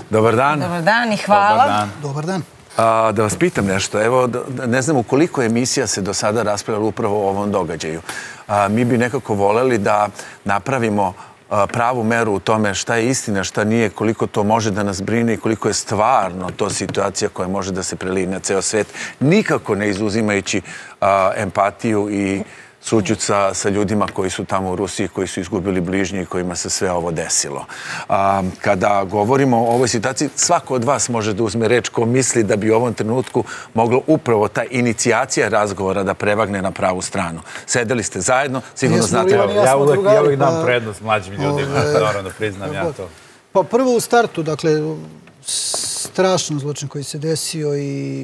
Dobar dan. Dobar dan i hvala. Dobar dan. Da vas pitam nešto. Evo, ne znam u koliko emisija se do sada raspravljalo upravo o ovom događaju. Mi bi nekako voleli da napravimo pravu meru u tome šta je istina, šta nije, koliko to može da nas brine i koliko je stvarno to situacija koja može da se prelije na ceo svet, nikako ne izuzimajući empatiju i sućut sa ljudima koji su tamo u Rusiji, koji su izgubili bližnje i kojima se sve ovo desilo. Kada govorimo o ovoj situaciji, svako od vas može da uzme reč ko misli da bi u ovom trenutku moglo upravo ta inicijacija razgovora da prevagne na pravu stranu. Sedeli ste zajedno, sigurno znate... Ja uvijek dam prednost mlađim ljudima, naravno da priznam ja to. Pa prvo u startu, dakle, strašan zločin koji se desio i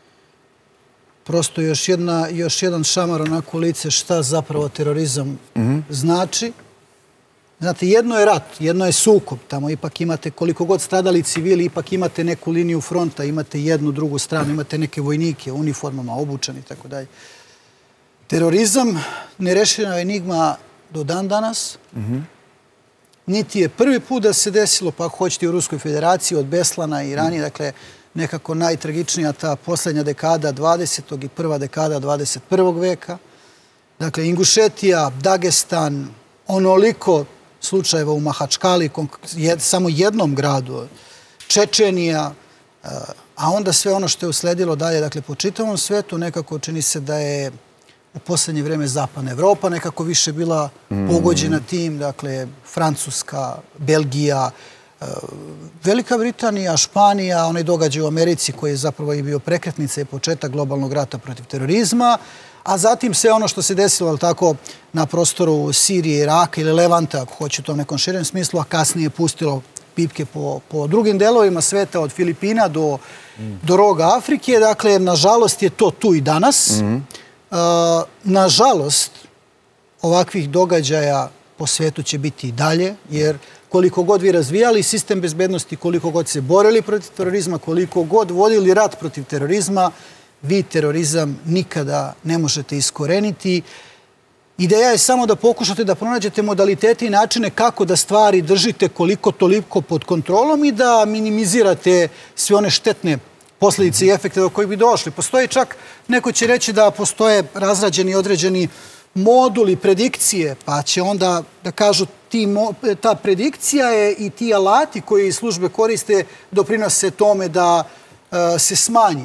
prosto još jedan šamar onako u lice šta zapravo terorizam znači. Znate, jedno je rat, jedno je sukob. Tamo ipak imate koliko god stradali civili, ipak imate neku liniju fronta, imate jednu, drugu stranu, imate neke vojnike u uniformama, obučeni i tako dalje. Terorizam, nerešena enigma do dan danas. Niti je prvi put da se desilo, pa ako hoćete u Ruskoj federaciji, od Beslana i ranije, dakle, nekako najtragičnija ta posljednja dekada 20. i prva dekada 21. veka. Dakle, Ingušetija, Dagestan, onoliko slučajeva u Mahačkali, samo jednom gradu, Čečenija, a onda sve ono što je usledilo dalje, dakle, po čitavom svetu nekako čini se da je u posljednje vreme Zapadna Evropa nekako više bila pogođena tim, dakle, Francuska, Belgija, Velika Britanija, Španija, onaj događaj u Americi koji je zapravo i bio prekretnica i početak globalnog rata protiv terorizma, a zatim sve ono što se desilo, ali tako, na prostoru Sirije, Iraka ili Levanta, ako hoće u tom nekom širem smislu, a kasnije pustilo pipke po drugim delovima sveta, od Filipina do roga Afrike. Dakle, nažalost je to tu i danas. Nažalost, ovakvih događaja po svetu će biti i dalje, jer koliko god vi razvijali sistem bezbednosti, koliko god se borili protiv terorizma, koliko god vodili rat protiv terorizma, vi terorizam nikada ne možete iskoreniti. Ideja je samo da pokušate da pronađete modalitete i načine kako da stvari držite koliko toliko pod kontrolom i da minimizirate sve one štetne posljedice i efekte do kojih bi došli. Postoji čak, neko će reći da postoje razrađeni određeni moduli, predikcije, pa će onda da kažu ta predikcija je i ti alati koji službe koriste doprinose tome da se smanji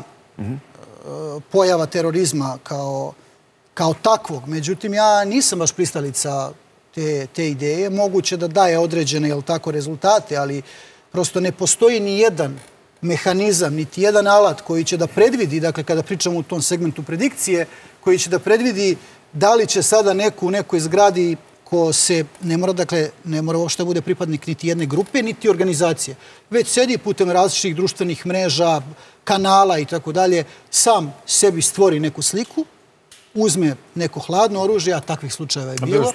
pojava terorizma kao takvog. Međutim, ja nisam baš pristalica te ideje. Moguće da daje određene rezultate, ali prosto ne postoji ni jedan mehanizam, niti jedan alat koji će da predvidi, dakle, kada pričamo u tom segmentu predikcije, koji će da predvidi da li će sada neko u nekoj zgradi ko se ne mora uopšte bude pripadnik niti jedne grupe, niti organizacije, već sedi putem različitih društvenih mreža, kanala i tako dalje, sam sebi stvori neku sliku, uzme neko hladno oružje, a takvih slučajeva je bilo,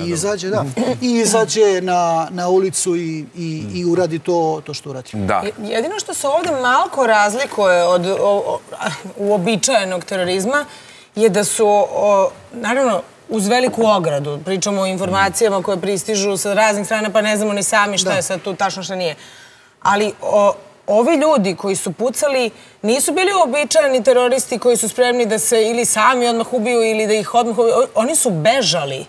i izađe na ulicu i uradi to što uradi. Jedino što se ovdje malko razlikuje od uobičajenog terorizma je da su, naravno, uz veliku ogradu, pričamo o informacijama koje pristižu sa raznih strana, pa ne znamo ni sami šta je sad tu tačno šta nije. Ali ovi ljudi koji su pucali nisu bili uobičajeni teroristi koji su spremni da se ili sami odmah ubiju ili da ih odmah ubiju. Oni su bežali.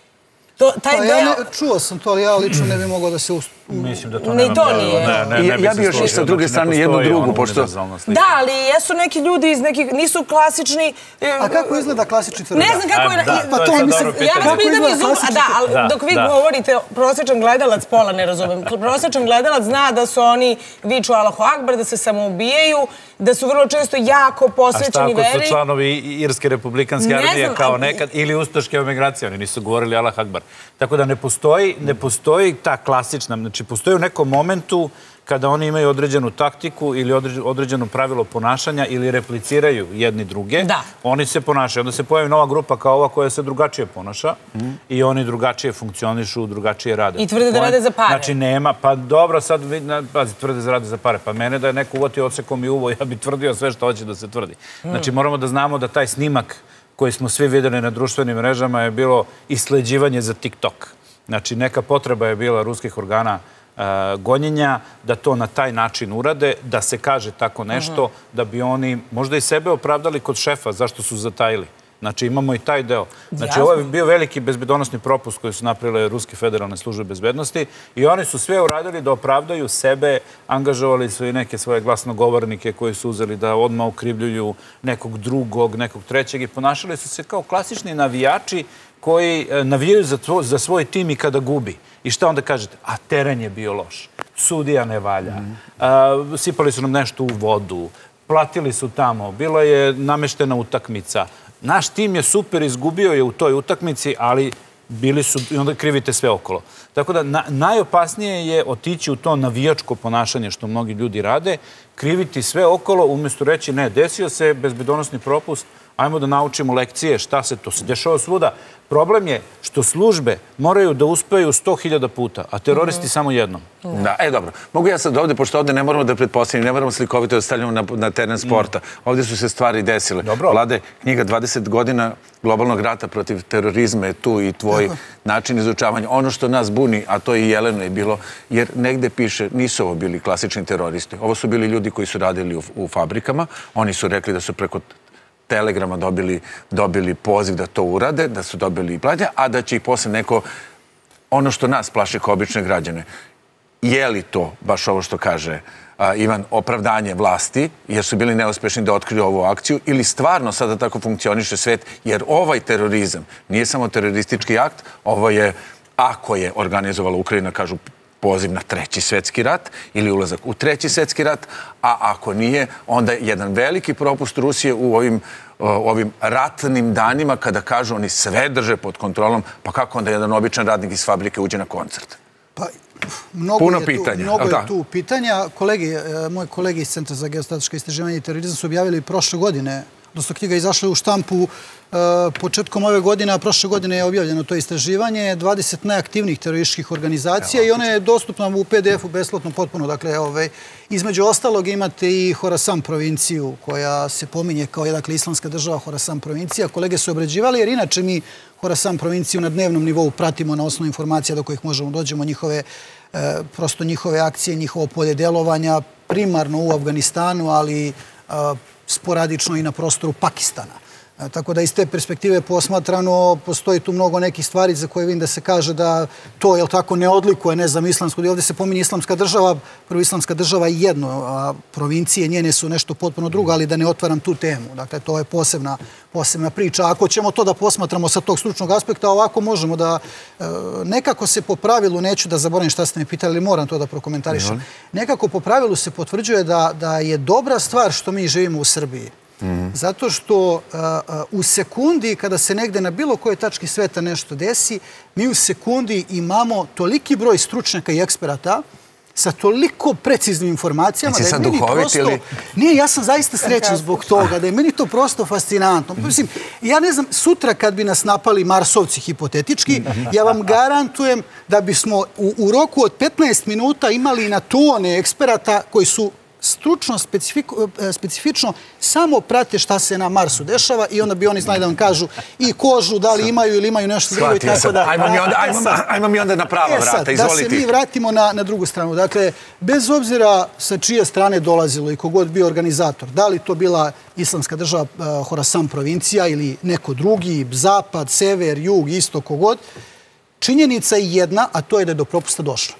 Čuo sam to, ali ja lično ne bi mogao da se mislim da to nema... Ni to nije. Ja bi još i sa druge strane jednu drugu, pošto... Da, ali jesu neki ljudi iz nekih... Nisu klasični... A kako izgleda klasični terorizam? Ne znam kako je... Pa to je dobro pitanje. Ja vas pitam iz uma... Da, ali dok vi govorite, prosječan gledalac, pola ne razumem, prosječan gledalac zna da su oni viču Allahu Akbar, da se samoubijaju, da su vrlo često jako posvećeni veri. A šta ako su članovi Irske republikanske armije kao nekad ili ustaške emigracije? Oni nisu govorili Allahu Akbar. Tako da ne postoji ta klasična, znači postoji u nekom momentu kada oni imaju određenu taktiku ili određeno pravilo ponašanja ili repliciraju jedni druge, oni se ponašaju. Onda se pojavi nova grupa kao ova koja se drugačije ponaša i oni drugačije funkcionišu, drugačije rade. I tvrde da rade za pare. Znači nema, pa dobro, sad tvrde da rade za pare. Pa mene da je neko uvatio odsekom i uvo, ja bi tvrdio sve što hoće da se tvrdi. Znači moramo da znamo da taj snimak koji smo svi videli na društvenim mrežama je bilo isleđivanje za TikTok. Znači, neka potreba je bila ruskih organa gonjenja, da to na taj način urade, da se kaže tako nešto, da bi oni možda i sebe opravdali kod šefa zašto su zatajili. Znači, imamo i taj deo. Znači, ovo je bio veliki bezbedonosni propust koji su napravile Ruske federalne službe bezbednosti i oni su sve uradili da opravdaju sebe, angažovali su i neke svoje glasnogovornike koji su uzeli da odmah okrivljuju nekog drugog, nekog trećeg i ponašali su se kao klasični navijači koji navijaju za svoj tim i kada gubi. I šta onda kažete? A teren je bio loš. Sudija ne valja. Sipali su nam nešto u vodu. Platili su tamo. Bila je nameštena utakmica. Naš tim je super, izgubio je u toj utakmici, ali bili su, i onda krivite sve okolo. Tako da najopasnije je otići u to navijačko ponašanje što mnogi ljudi rade, kriviti sve okolo, umjesto reći ne, desio se bezbedonosni propust, ajmo da naučimo lekcije, šta se to se dešava svuda. Problem je što službe moraju da uspeju 100.000 puta, a teroristi samo jednom. Da, dobro. Mogu ja sad ovdje, pošto ovdje ne moramo da pretpostavimo, ne moramo slikovito da stavljamo na teren sporta. Ovdje su se stvari desile. Vlade, knjiga 20 godina globalnog rata protiv terorizma je tu i tvoj način izučavanja. Ono što nas buni, a to i Jelenu je bilo, jer negde piše, nisu ovo bili klasični teroristi. Ovo su bili ljudi koji su radili u fabrikama. Oni su rekli da su preko Telegrama dobili poziv da to urade, da su dobili i plaća, a da će ih posle neko, ono što nas plaši kao obične građane, je li to, baš ovo što kaže Ivan, opravdanje vlasti, jer su bili neuspešni da otkriju ovu akciju, ili stvarno sada tako funkcioniše svet, jer ovaj terorizam nije samo teroristički akt, ovo je, ako je organizovala Ukrajina, kažu, poziv na Treći svetski rat ili ulazak u Treći svetski rat, a ako nije, onda je jedan veliki propust Rusije u ovim ratnim danima kada kažu oni sve drže pod kontrolom, pa kako onda jedan običan radnik iz fabrike uđe na koncert? Pa, mnogo je tu pitanja. Moji kolegi iz Centra za geostrateško istraživanje i terorizam su objavili prošle godine, odnosno knjiga je izašla u štampu početkom ove godine, a prošle godine je objavljeno to istraživanje, 20 najaktivnijih terorističkih organizacija i ona je dostupna u PDF-u besplatno potpuno. Dakle, između ostalog imate i Horasan provinciju koja se pominje kao islamska država Horasan provincija. Kolege su obrađivali jer inače mi Horasan provinciju na dnevnom nivou pratimo na osnovu informacija do kojih možemo dođemo, prosto njihove akcije, njihovo polje delovanja, primarno u Afganistanu, ali sporadično i na prostoru Pakistana. Tako da iz te perspektive posmatrano postoji tu mnogo nekih stvari za koje vidim da se kaže da to, jel tako, ne odlikuje, ne znam, islamsku. Ovdje se pominje islamska država, prvo islamska država je jedno, a provincije njene su nešto potpuno drugo, ali da ne otvaram tu temu. Dakle, to je posebna priča. Ako ćemo to da posmatramo sa tog stručnog aspekta, ovako možemo da nekako se po pravilu, neću da zaboravim šta ste me pitali, ali moram to da prokomentarišem, nekako po pravilu se potvrđuje da je dobra stvar što mi živimo u Srbiji. Zato što u sekundi, kada se negde na bilo kojoj tački sveta nešto desi, mi u sekundi imamo toliki broj stručnjaka i eksperata sa toliko preciznim informacijama da je meni prosto... Nije, ja sam zaista srećan zbog toga, da je meni to prosto fascinantno. Mislim, ja ne znam, sutra kad bi nas napali Marsovci hipotetički, ja vam garantujem da bismo u roku od 15 minuta imali na tone eksperata koji su stručno, specifično, samo prate šta se na Marsu dešava i onda bi oni znali da vam kažu i kožu, da li imaju ili imaju nešto drugo i tako da... Ajmo mi onda na prava vrata, izvolite. Da se mi vratimo na drugu stranu. Dakle, bez obzira sa čije strane dolazilo i kogod bio organizator, da li to bila islamska država Horasan provincija ili neko drugi, zapad, sever, jug, isto, kogod, činjenica je jedna, a to je da je do propusta došlo.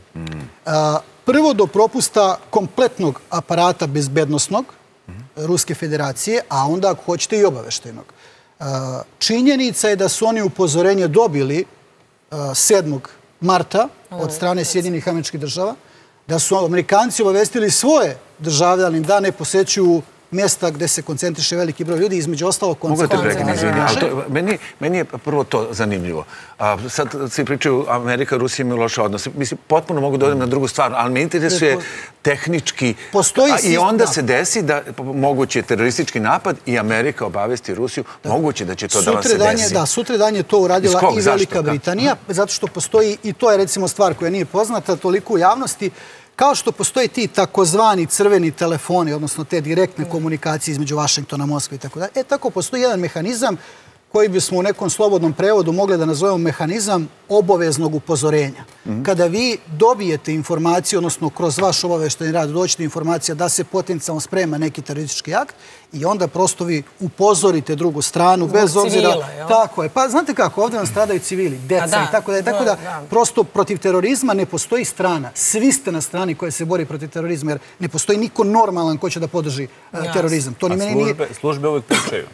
Prvo do propusta kompletnog aparata bezbednosnog Ruske federacije, a onda, ako hoćete, i obaveštajnog. Činjenica je da su oni upozorenje dobili 7. marta od strane Sjedinjenih Američkih Država, da su Amerikanci obavestili svoje državljane da ne posećuju mjesta gde se koncentriše veliki broj ljudi, između ostalog Meni je prvo to zanimljivo. Sad svi pričaju Amerika i Rusija imaju loše odnose. Mislim, potpuno mogu da odem na drugu stvar, ali me interesuje tehnički. I onda se desi da mogući teroristički napad i Amerika obavesti Rusiju, moguće da će to da vam se desi. Da, sutradan je to uradila i Velika Britanija, zato što postoji, i to je recimo stvar koja nije poznata toliko u javnosti, kao što postoje ti takozvani crveni telefoni, odnosno te direktne komunikacije između Vašingtona, Moskve i tako da. Tako postoji jedan mehanizam koji bismo u nekom slobodnom prevodu mogli da nazovemo mehanizam obaveznog upozorenja. Kada vi dobijete informaciju, odnosno kroz vaš obaveštajni rad dođete informacija da se potencijalno sprema neki teroristički akt i onda prosto vi upozorite drugu stranu bez obzira... Tako je. Pa znate kako, ovdje vam stradaju civili, deca i tako da. Tako da prosto protiv terorizma ne postoji strana. Svi ste na strani koja se bori protiv terorizma jer ne postoji niko normalan ko će da podrži terorizam. To ni meni nije... Službe uvijek pričaju.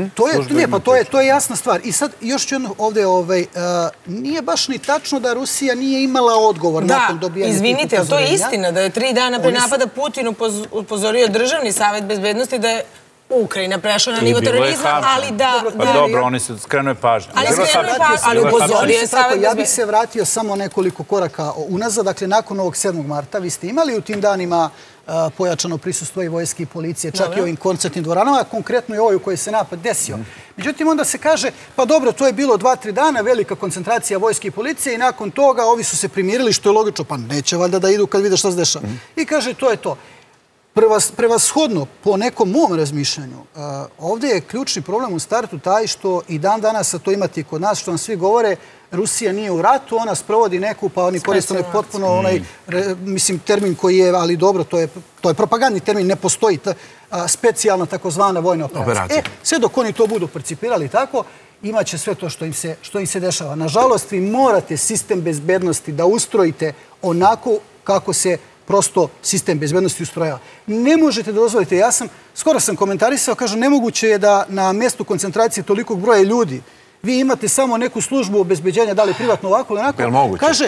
To je jasna stvar. I sad još ću ovdje, nije baš ni tačno da Rusija nije imala odgovor nakon dobijanja tih upozorenja. Izvinite, to je istina da je 3 dana pre napada Putin upozorio Državni savjet bezbednosti da je Ukrajina prešla na nivo terorizma, ali da... Pa dobro, oni se skrenuje pažnju. Ali upozorio je savjet bezbednosti. Ja bih se vratio samo nekoliko koraka unazad. Dakle, nakon ovog 7. marta vi ste imali u tim danima pojačano prisustvo i vojske i policije, čak i ovim koncertnim dvoranama, konkretno i ovoj u kojoj se napad desio. Međutim, onda se kaže, pa dobro, to je bilo 2-3 dana, velika koncentracija vojske i policije i nakon toga ovi su se primirili, što je logično, pa neće valjda da idu kad vide šta se dešava. I kaže, to je to. Prevashodno, po nekom mom razmišljanju, ovdje je ključni problem u startu taj što i dan danas, a to imate i kod nas, što nam svi govore, Rusija nije u ratu, ona sprovodi neku, pa oni koriste potpuno onaj, mislim, termin koji je, ali dobro, to je propagandni termin, ne postoji specijalna takozvana vojna operacija. Sve dok oni to budu percipirali tako, imaće sve to što im se dešava. Nažalost, vi morate sistem bezbednosti da ustrojite onako kako se prosto sistem bezbednosti ustrojava. Ne možete da dozvolite, skoro sam komentarisao, kažem, nemoguće je da na mjestu koncentracije tolikog broja ljudi vi imate samo neku službu obezbeđenja, da li privatno ovako ili onako. Je li moguće? Kaže,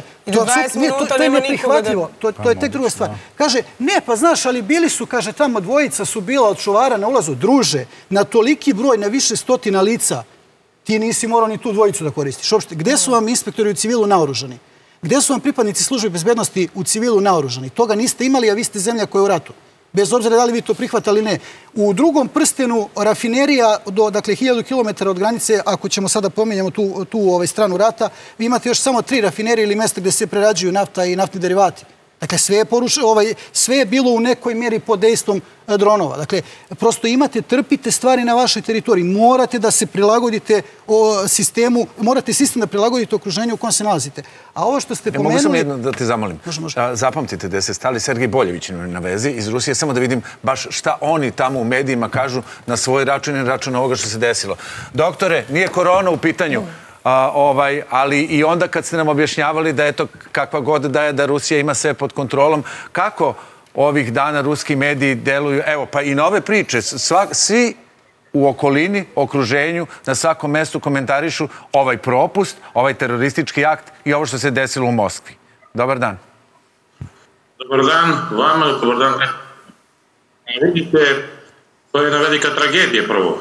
to je neprihvatljivo. To je tek druga stvar. Kaže, ne, pa znaš, ali bili su, kaže, tamo dvojica su bila od čuvara na ulazu. Druže, na toliki broj, na više stotina lica, ti nisi morao ni tu dvojicu da koristiš. Uopšte, gde su vam inspektori u civilu naoružani? Gde su vam pripadnici službe bezbednosti u civilu naoružani? Toga niste imali, a vi ste zemlja koja je u ratu. Bez obzira da li vi to prihvatali ili ne. U drugom prstenu rafinerija do, dakle, 1000 km od granice, ako ćemo sada pominjamo tu stranu rata, vi imate još samo 3 rafinerije ili mjesta gdje se prerađuju nafta i naftni derivati. Dakle, sve je bilo u nekoj mjeri pod dejstvom dronova. Dakle, prosto trpite stvari na vašoj teritoriji. Morate da se prilagodite sistemu, morate sistem da prilagodite okruženju u kojem se nalazite. A ovo što ste pomenuli... Mogu samo jedno da te zamolim. Zapamtite da se stali Sergej Boljević na vezi iz Rusije, samo da vidim baš šta oni tamo u medijima kažu na svoj račun i račun ovoga što se desilo. Doktore, nije korona u pitanju. Ali i onda kad ste nam objašnjavali da je to kakva god da je da Rusija ima sve pod kontrolom, kako ovih dana ruski mediji deluju, evo pa i na ove priče, svi u okolini, okruženju, na svakom mjestu komentarišu ovaj propust, ovaj teroristički akt i ovo što se desilo u Moskvi. Dobar dan. Dobar dan vama, dobar dan. Vidite, to je jedna velika tragedija prvo.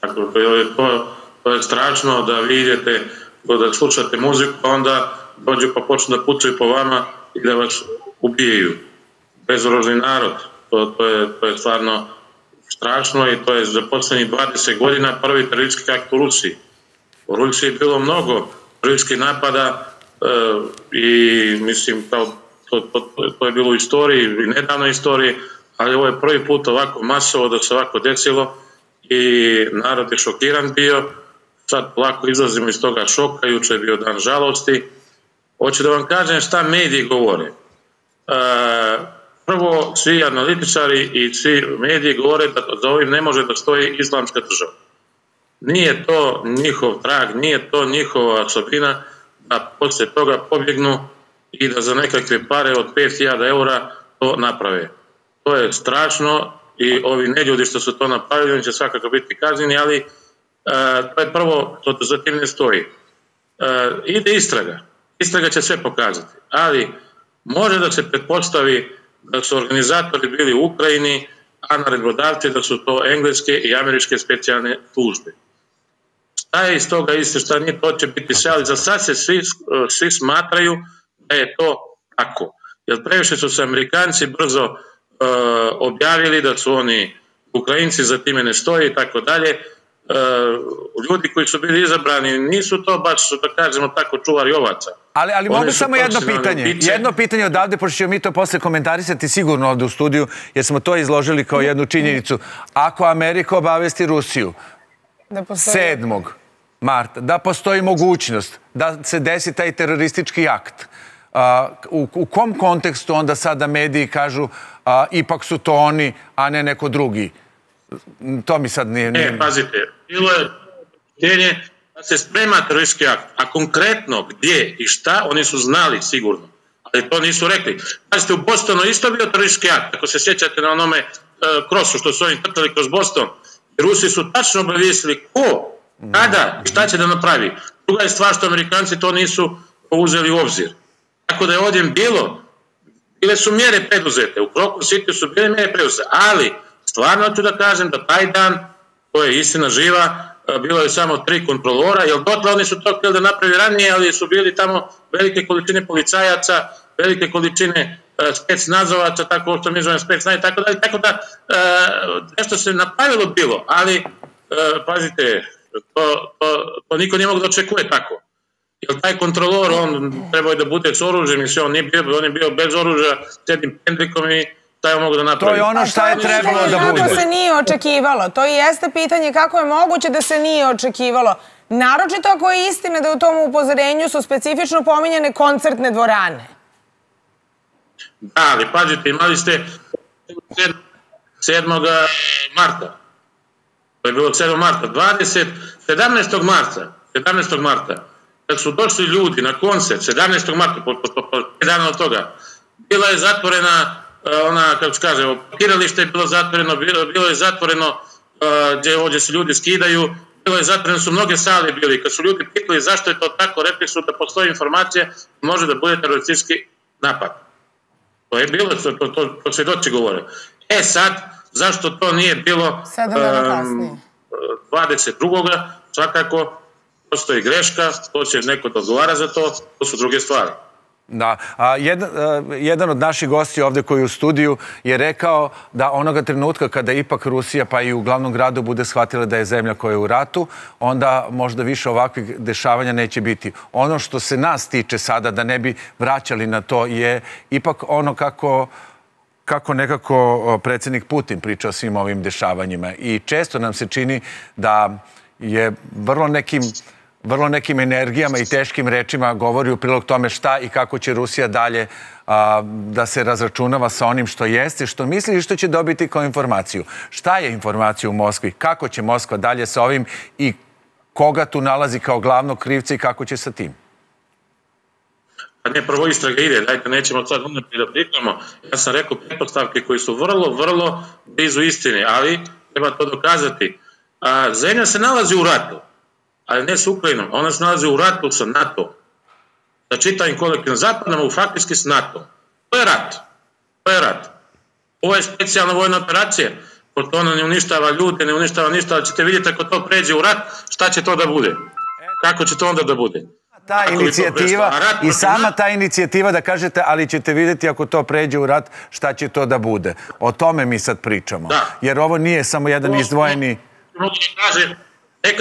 To je strašno da vi idete, da slušate muziku, pa onda dođu pa počnu da pucaju po vama i da vas ubijaju. Bezoružni narod. To je stvarno strašno i to je za posljednjih 20 godina prvi teroristički akt u Rusiji. U Rusiji je bilo mnogo terorističkih napada i mislim to je bilo u istoriji, i nedavnoj istoriji, ali ovo je prvi put ovako masovo da se ovako desilo i narod je šokiran bio. Sad lako izlazimo iz toga šoka, juče je bio dan žalosti. Hoću da vam kažem šta mediji govore. Prvo, svi analitičari i svi mediji govore da za ovim ne može da stoji islamska država. Nije to njihov trag, nije to njihova osobina da poslije toga pobjegnu i da za nekakve pare od 5000 eura to naprave. To je strašno i ovi neljudi što su to napravili, oni će svakako biti kažnjeni, ali to je prvo, to za tim ne stoji. Ide istraga. Istraga će sve pokazati. Ali može da se pretpostavi da su organizatori bili u Ukrajini, a naredbodavci da su to engleske i američke specijalne službe. Šta je iz toga isto, šta nije, to će biti sve, ali za sad se svi smatraju da je to tako. Jer previše su se Amerikanci brzo objavili da su oni Ukrajinci, za time ne stoje i tako dalje. Ljudi koji su bili izabrani nisu to baš, da kažemo tako, čuvari ovaca. Ali mogu samo jedno pitanje. Jedno pitanje odavde, pošto ćemo mi to posle komentarisati sigurno ovde u studiju, jer smo to izložili kao jednu činjenicu. Ako Amerika obavesti Rusiju 7. marta, da postoji mogućnost da se desi taj teroristički akt, u kom kontekstu onda sada mediji kažu ipak su to oni, a ne neko drugi? To mi sad nije... Pazite, bilo je pitanje da se sprema teroristički akt, a konkretno gdje i šta, oni su znali sigurno, ali to nisu rekli. Pazite, u Bostonu isto bio teroristički akt, ako se sjećate na onome krosu što su oni trtali kroz Boston. Rusi su tačno obavijestili ko, kada i šta će da napravi. Druga je stvar što Amerikanci to nisu uzeli u obzir. Tako da je ovdje bile su mjere preduzete, u Kroku City su bile mjere preduzete, ali stvarno ću da kažem da taj dan, to je istina živa, bilo je samo 3 kontrolora, jer dotle oni su to htjeli da napravi ranije, ali su bili tamo velike količine policajaca, velike količine specnazovaca, tako što mi zovem specnazovaca, tako da nešto se napravilo bilo, ali pazite, to niko nije mogu da očekuje tako. Jer taj kontrolor, on trebao je da bude s oružjem i sve, on je bio bez oružja, s jednim pendrikom i taj on mogu da napravi. To je ono šta je trebalo da bude. Kako se nije očekivalo? To i jeste pitanje kako je moguće da se nije očekivalo. Naročito ako je istina da u tom upozorenju su specifično pominjene koncertne dvorane. Da, ali pazite, imali ste 7. marta. To je bilo 7. marta. 17. marta, kad su došli ljudi na koncert, 17. marta, po 5 dana od toga, bila je zatvorena kako se kaže, parkiralište je bilo zatvoreno, bilo je zatvoreno gdje se ljudi skidaju, bilo je zatvoreno, su mnoge sale bili. Kad su ljudi pitali zašto je to tako, rekli su da postoji informacija, može da bude teroristički napad. To je bilo, to svjedoci govore. Sad, zašto to nije bilo 22. svakako, postoji greška, to će neko da odgovara za to, to su druge stvari. Da, jedan od naših gosti ovde koji je u studiju je rekao da onoga trenutka kada ipak Rusija pa i u glavnom gradu bude shvatila da je zemlja koja je u ratu, onda možda više ovakvih dešavanja neće biti. Ono što se nas tiče sada, da ne bi vraćali na to, je ipak ono kako nekako predsjednik Putin priča o svim ovim dešavanjima. I često nam se čini da je vrlo nekim energijama i teškim rečima govori u prilog tome šta i kako će Rusija dalje da se razračunava sa onim što jeste, što misli i što će dobiti kao informaciju. Šta je informacija u Moskvi? Kako će Moskva dalje sa ovim i koga tu nalazi kao glavnog krivca i kako će sa tim? Ne, prvo istraga ide, dajte, nećemo sad unaprijed da pričamo. Ja sam rekao pretpostavke koji su vrlo blizu istine, ali treba to dokazati. Zemlja se nalazi u ratu, ali ne s Ukrajinom, ona se nalazi u ratu sa NATO. Da čitavim kolektivno zapadnom, u faktički s NATO. To je rat. Ovo je specijalna vojna operacija, pošto ona ne uništava ljude, ne uništava ništa, ali ćete vidjeti ako to pređe u rat, šta će to da bude? Kako će to onda da bude? Ta inicijativa i sama ta inicijativa da kažete, ali ćete vidjeti ako to pređe u rat, šta će to da bude. O tome mi sad pričamo. Jer ovo nije samo jedan izdvojeni... Mogu da kažem, neka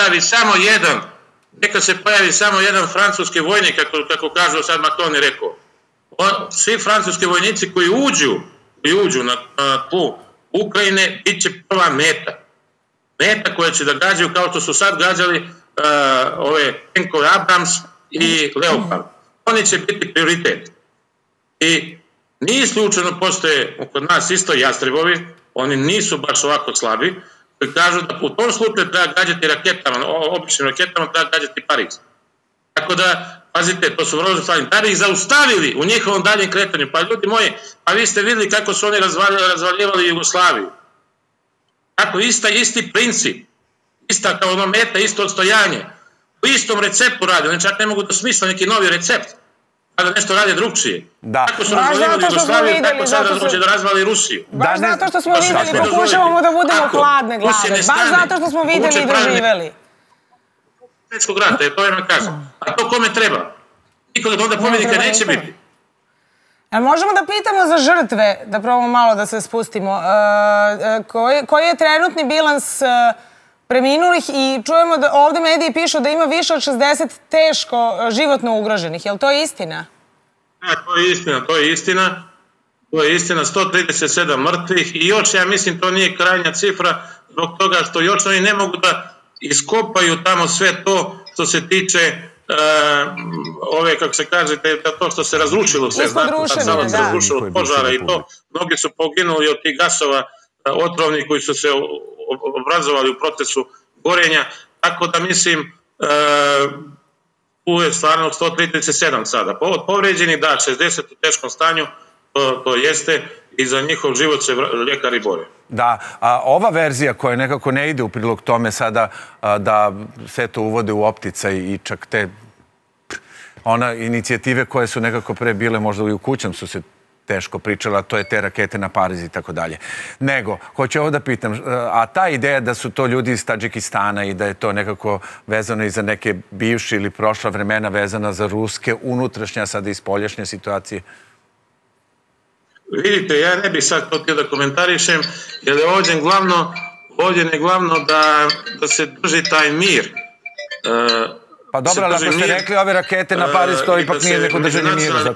se pojavi samo jedan francuski vojnik, kako kažu sad Macron je rekao. Svi francuski vojnici koji uđu na tlu Ukrajine, bit će prva meta. Meta koja će da gađaju kao što su sad gađali ove tenkove Abrams i Leopard. Oni će biti prioritet. I nije slučajno postoje kod nas isto jastrebovi, oni nisu baš ovako slabi, koji kažu da u tom slučaju treba gađati raketama, običnim raketama treba gađati Pariz. Tako da, pazite, to su vrlo stvari. Da bi ih zaustavili u njihovom daljem kretanju. Pa ljudi moji, pa vi ste vidjeli kako su oni razvaljivali Jugoslaviju. Tako isti princip, ista kao ono meta, isto odstojanje. U istom receptu radi, oni čak ne mogu da smisle neki novi recept, a da nešto radi drugčije. Tako su razvaljivali Jugoslaviju, tako sad hoće da razvali Rusiju. Baš zato što smo vidjeli, pokušavamo da budemo hladne glave. Baš zato što smo vidjeli i doživjeli. Svjetskog rata, to je me kažem. A to kome treba? Nikoga onda pobjednika neće biti. Možemo da pitamo za žrtve, da probamo malo da se spustimo. Koji je trenutni bilans preminulih i čujemo da ovde mediji pišu da ima više od 60 teško životno ugroženih. Je li to istina? Ne, to je istina. To je istina, 137 mrtvih i još, ja mislim, to nije krajnja cifra zbog toga što još oni ne mogu da iskopaju tamo sve to što se tiče ove, kako se kaže, to što se razrušilo sve, znate, samo se razrušilo od požara i to. Mnogi su poginuli od tih gasova otrovnih koji su se obrazovali u procesu gorenja, tako da mislim, tu je stvarno 137 sada. Od povređenih, da, 60 u teškom stanju, to jeste, i za njihov život se ljekari bore. Da, a ova verzija koja nekako ne ide u prilog tome sada da sve to uvode u opticaj i čak te inicijative koje su nekako pre bile možda i u kućama su se teško pričala, to je te rakete na Pariz i tako dalje. Nego, hoću ovo da pitam, a ta ideja da su to ljudi iz Tadžikistana i da je to nekako vezano i za neke bivše ili prošla vremena vezana za ruske unutrašnje, a sada i spoljašnje situacije? Vidite, ja ne bih sad to htio da komentarišem, jer je ovdje je glavno da se drži taj mir. Pa dobro, ali ako ste rekli ove rakete na Pariz, to ipak nije neko držanje mira.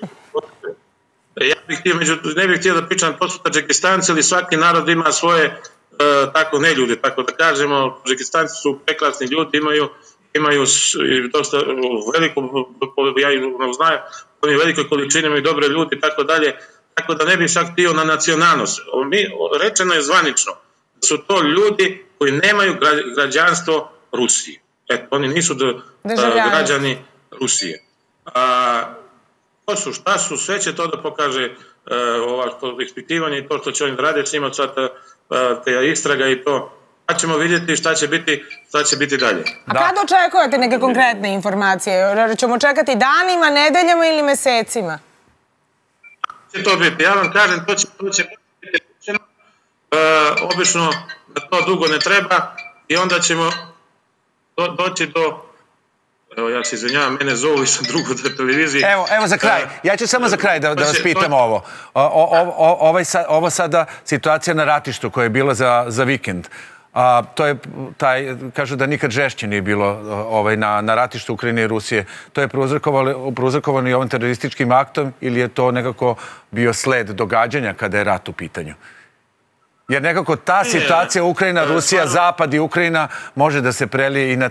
Ja ne bih htio da pričam, to su Tadžikistanci, ali svaki narod ima svoje tako ne ljude, tako da kažemo. Tadžikistanci su prekrasni ljudi, imaju dosta veliku, ja ih znam, oni velikoj količini imaju dobre ljudi, tako dalje. Tako da ne bih sad htio na nacionalnost. Rečeno je zvanično da su to ljudi koji nemaju građanstvo Rusije. Oni nisu građani Rusije. To su, šta su, sve će to da pokaže ispitivanje i to što će oni raditi s njima sad te istraga i to. Pa ćemo vidjeti šta će biti dalje. A kada očekujete neke konkretne informacije? Ćemo čekati danima, nedeljama ili mesecima? To biti. Ja vam kažem, to će biti rečeno. Obično da to dugo ne treba i onda ćemo doći do... Evo, ja se izvinjavam, mene zovu i sam drugo na televiziji. Evo za kraj. Ja ću samo za kraj da vas pitam ovo. Ovo sada situacija na ratištu koja je bila za vikend. To je kažu da nikad žešće nije bilo na ratištu Ukrajine i Rusije. To je prouzrokovano i ovim terorističkim aktom ili je to nekako bio sled događanja kada je rat u pitanju? Jer nekako ta situacija Ukrajina, Rusija, Zapad i Ukrajina može da se prelije i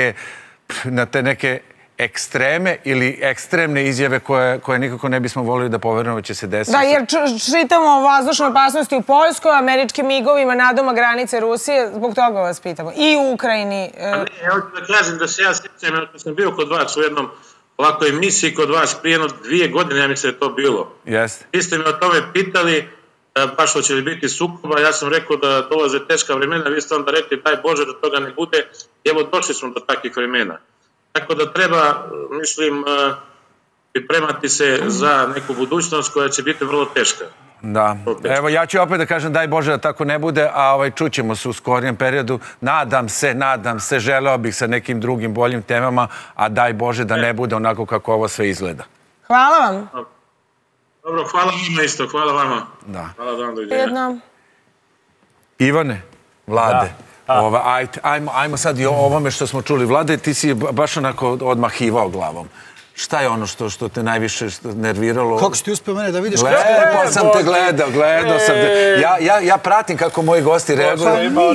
na te neke ekstreme ili ekstremne izjave koje nikako ne bismo volili da poverujemo će se desiti. Da, jer čitamo o vazdušnoj opasnosti u Poljskoj, američkim migovima nadoma granice Rusije, zbog toga vas pitamo. I u Ukrajini. Ja hoću da kažem da se ja sjećam, kad sam bio kod vas u jednom ovakvoj emisiji kod vas prije 2 godine, ja mislim da je to bilo. Jeste. Vi ste me o tome pitali, baš hoće li biti sukoba, ja sam rekao da dolaze teška vremena, vi ste onda rekli daj Bože da toga ne bude, i evo došli smo do takvih vremena. Tako da treba, mislim, pripremati se za neku budućnost koja će biti vrlo teška. Da. Evo, ja ću opet da kažem daj Bože da tako ne bude, a čućemo se u skorijem periodu. Nadam se, želeo bih sa nekim drugim boljim temama, a daj Bože da ne bude onako kako ovo sve izgleda. Hvala vam. Dobro, hvala vama isto, hvala vama. Da. Hvala vam, doviđenja. Ivane, Vlade. Ajmo sad i o ovome što smo čuli. Vlade, ti si baš onako odmahivao glavom. Šta je ono što te najviše nerviralo? Kako si ti uspio mene da vidiš? Lepo sam te gledao sam te. Ja pratim kako moji gosti reaguju.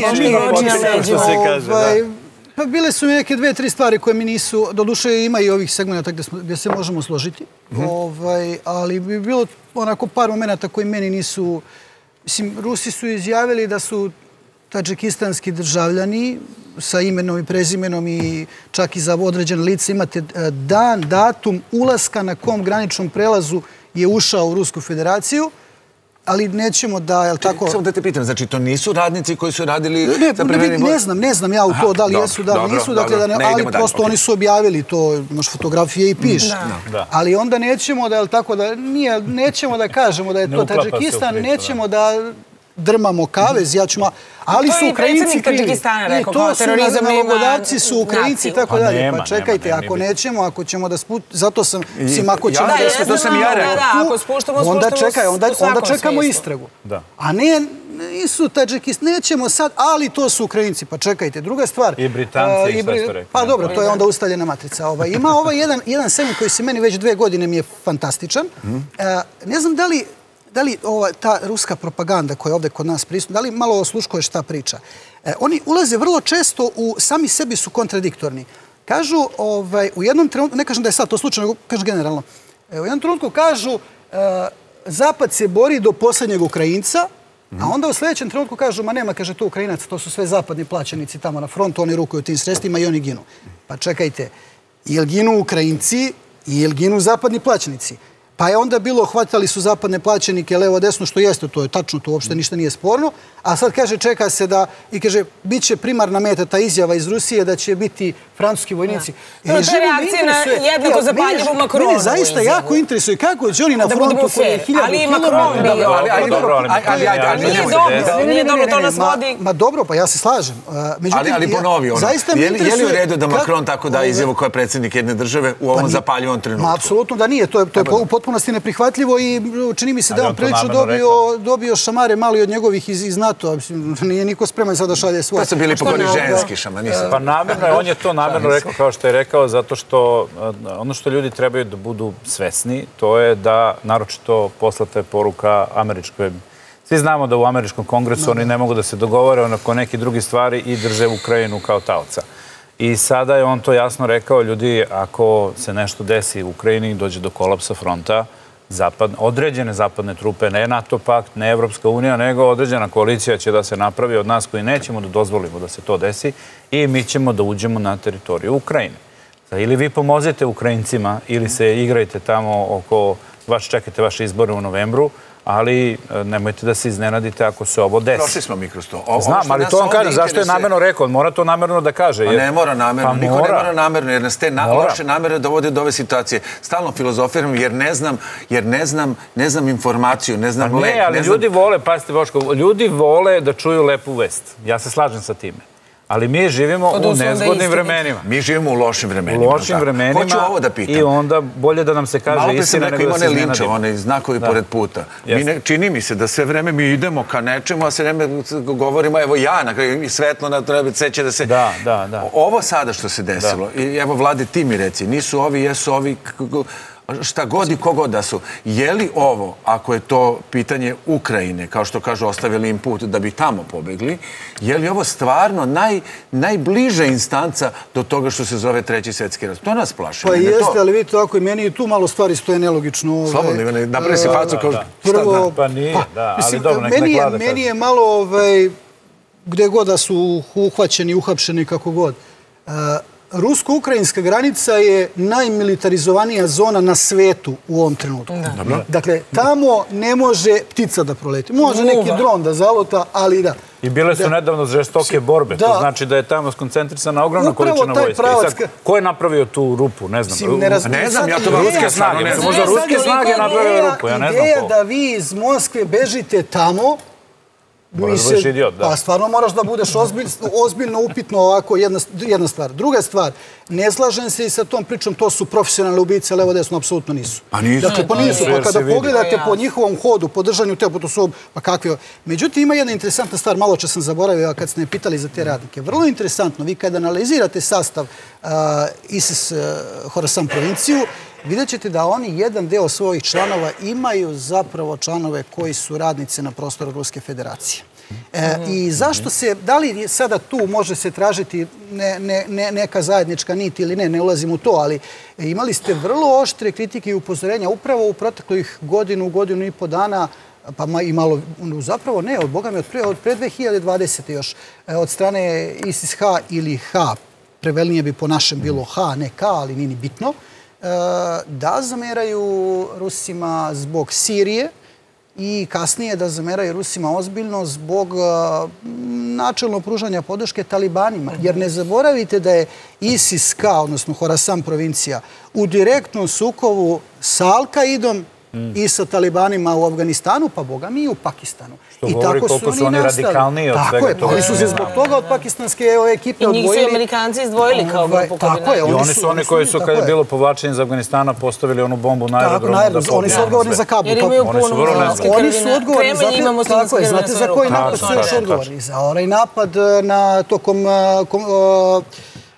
Pa bile su mi neke 2-3 stvari koje mi nisu, doduše ima i ovih segmenta gdje se možemo složiti, ali bi bilo onako par momenta koji meni nisu, mislim, Rusi su izjavili da su tadžikistanski državljani sa imenom i prezimenom i čak i za određene lice imate datum ulaska na kom graničnom prelazu je ušao u Rusku federaciju, ali nećemo da, je li tako... Samo da te pitam, znači to nisu radnici koji su radili... Ne znam ja u to da li jesu, da li nisu, ali prosto oni su objavili to, imaš fotografije i piše. Ali onda nećemo da, je li tako, nećemo da kažemo da je to Tadžikistan, nećemo da drmamo kavez, ali su Ukrajinci krivi. I to su nalogodavci, su Ukrajinci i tako dalje. Pa čekajte, ako nećemo, ako ćemo da spuštamo, zato sam, mislim, ako ćemo da to sam ja rekao. Onda čekamo istragu. A ne, nisu Tadžikistan, nećemo sad, ali to su Ukrajinci. Pa čekajte, druga stvar. I Britanci i sve što rekao. Pa dobro, to je onda ustaljena matrica. Ima jedan segment koji se meni već 2 godine mi je fantastičan. Ne znam da li ta ruska propaganda koja je ovdje kod nas prisutna, da li malo osluškuje šta priča? Oni ulaze vrlo često sami sebi su kontradiktorni. Kažu u jednom trenutku, ne kažem da je sad to slučajno, kažem generalno, u jednom trenutku kažu Zapad se bori do posljednjeg Ukrajinca, a onda u sljedećem trenutku kažu, ma nema, kaže, to Ukrajinac, to su sve zapadni plaćenici tamo na frontu, oni rukuju tim sredstvima i oni ginu. Pa čekajte, jel ginu Ukrajinci i jel ginu zapadni plaćenici? Pa je onda bilo, hvatali su zapadne plaćenike levo desno, što jeste, to je tačno, to uopšte ništa nije sporno, a sad kaže, čeka se da, i kaže, bit će primarna meta ta izjava iz Rusije da će biti francuski vojnici. To je reakcija na jednako zapaljivu Makronu. Mene zaista jako interesuje kako će oni na frontu koji je 1000 km. Ali i Makron bio. Nije dobro, to nas vodi. Ma dobro, pa ja se slažem. Ali ponovi ono. Je li u redu da Makron tako da izjavu koja je predsjednik jedne države u ovom zapaljivom trenutku? Apsolutno da nije. To je u potpunosti neprihvatljivo i čini mi se da on prilično dobio šamare mali od njegovih iz NATO. Nije niko spreman sad da šalje svoje. To su bili pogoni ženski šamani. Pa namjerno je, on je to namjerno rekao kao što je rekao, zato što ono što ljudi trebaju da budu svesni, to je da naročito poslata je poruka američkoj. Svi znamo da u američkom kongresu oni ne mogu da se dogovore oko nekih drugih stvari i drže Ukrajinu kao taoca. I sada je on to jasno rekao, ljudi, ako se nešto desi u Ukrajini, dođe do kolapsa fronta, određene zapadne trupe, ne NATO pakt, ne Evropska unija, nego određena koalicija će da se napravi od nas koji nećemo da dozvolimo da se to desi i mi ćemo da uđemo na teritoriju Ukrajine. Ili vi pomozite Ukrajincima ili se igrajte tamo oko, čekajte vaše izbore u novembru, ali nemojte da se iznenadite ako se ovo desi. Prošli smo mi kroz to. Znam, ali to on kaže. Zašto je namjerno rekao? On mora to namjerno da kaže. Pa ne mora namjerno. Niko ne mora namjerno, jer nas te loše namjere dovode do ove situacije. Stalno filozofiram jer ne znam informaciju, ne znam lek. Ne, ali ljudi vole, pazite Boško, ljudi vole da čuju lepu vest. Ja se slažem sa time. Ali mi živimo u nezgodnim vremenima. Mi živimo u lošim vremenima. U lošim vremenima. Hoću ovo da pitam. I onda bolje da nam se kaže istina nego da se iznenadimo. Malo pre sam rekao, ima one znakovi pored puta. Čini mi se da sve vreme mi idemo ka nečemu, a sve vreme govorimo, evo ja, na kraju i svetlo na treba seće da se... Da. Ovo sada što se desilo, i evo Vlade ti mi reci, nisu ovi, jesu ovi... šta god i kogod da su. Je li ovo, ako je to pitanje Ukrajine, kao što kažu, ostavili im put da bi tamo pobegli, je li ovo stvarno najbliža instanca do toga što se zove Treći svjetski rat? To nas plaši. Pa jeste, ali vidite, ako i meni i tu malo stvari stoje nelogično. Slobodno, Ivane, napravi si facu kao... Prvo, pa nije, da, ali dobro, nek vlada. Meni je malo, gde god da su uhvaćeni, uhapšeni, kako god. Rusko-ukrajinska granica je najmilitarizovanija zona na svetu u ovom trenutku. Dakle, tamo ne može ptica da proleti. Može neki dron da zalota, ali da. I bile su nedavno žestoke borbe. To znači da je tamo skoncentrisana ogromna količina vojske. I sad, ko je napravio tu rupu? Ne znam. Ne znam, ja to vam ruske snage. Možda ruske snage napravio rupu, ja ne znam ko. Ideja da vi iz Moskve bežite tamo, moraš da budeš idiot, da. Pa stvarno moraš da budeš ozbiljno upitno ovako jedna stvar. Druga stvar, ne slažem se i sa tom pričom, to su profesionalne ubice, levo desno, apsolutno nisu. Pa nisu. Dakle, pa nisu, pa kada pogledate po njihovom hodu, po držanju te, po to su, pa kakvi... Međutim, ima jedna interesantna stvar, malo čas sam zaboravio kad ste me pitali za te radnike. Vrlo interesantno, vi kada analizirate sastav ISIS Horasan provinciju, vidjet ćete da oni jedan deo svojih članova imaju zapravo članove koji su radnice na prostoru Ruske federacije. I zašto se, da li sada tu može se tražiti neka zajednička nit ili ne ulazim u to, ali imali ste vrlo oštre kritike i upozorenja upravo u proteklih godinu i po dana, pa i malo, zapravo ne, od Boga mi, od pre 2020. još, od strane ISIS-H ili H, prevelnije bi po našem bilo H, ne K, ali nije ni bitno, da zameraju Rusima zbog Sirije i kasnije da zameraju Rusima ozbiljno zbog načelno pružanja podrške talibanima. Jer ne zaboravite da je ISIS-K, odnosno Horasan provincija, u direktnom sukobu sa Al-Qaidom i sa talibanima u Afganistanu, pa boga mi i u Pakistanu. Što govori koliko su oni radikalniji od svega toga. Tako je, oni su se zbog toga od pakistanske ekipe odvojili. I njih su Amerikanci izdvojili kao grupu koordinatora. I oni su oni koji su, kada je bilo povlačenje iz Afganistana, postavili onu bombu na aerodromu da pobiju. Oni su odgovorni za Kabul. Jer imaju puno muslimske krvine. Oni su odgovorni za Kremlj ima muslimske krvine. Znate za koji napad su još odgovorni? Za onaj napad tokom